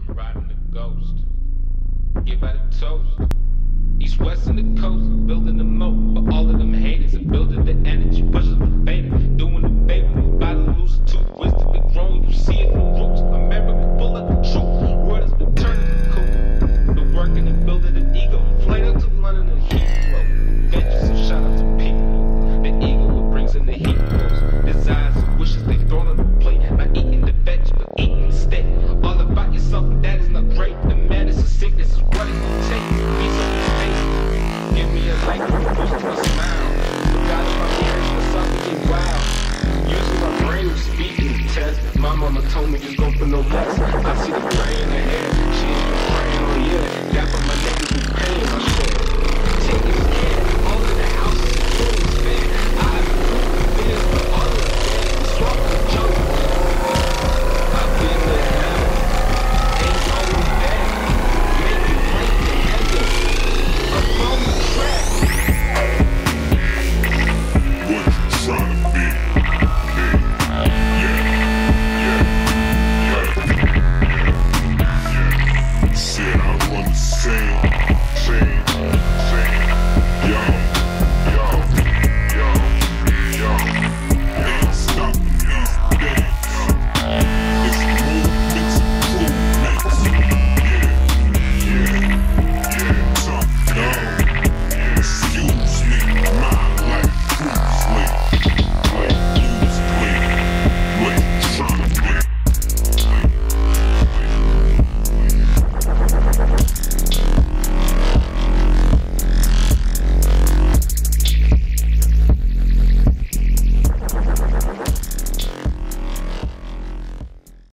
riding the ghost. Give out a toast. East, west, and the coast, building the moat. But all of them haters are building the energy, pushing the fader, doing the favor. About to lose a tooth, wisdom been growing, you see it in the roots. America full of the truth, word has been turning the coup. The working and building an ego, flight out to London and Heathrow. Adventures, so shout out to people. The ego, what brings in the heat flows. Desires and wishes they thrown on the plate. Not eating the veg, but eating the steak. All about yourself, and that is not great. The madness and sickness is what it will take. These are mistakes. Give me a light, boost to a smile. Forgot about the urge for something wild. Using my brain to speak in the test. My mama told me just go for no less. I see the brain ahead.